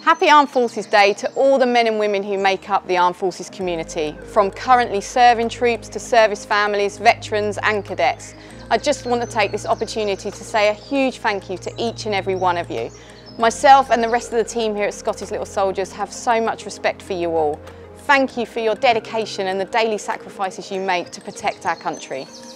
Happy Armed Forces Day to all the men and women who make up the Armed Forces community, from currently serving troops to service families, veterans and cadets. I just want to take this opportunity to say a huge thank you to each and every one of you. Myself and the rest of the team here at Scotty's Little Soldiers have so much respect for you all. Thank you for your dedication and the daily sacrifices you make to protect our country.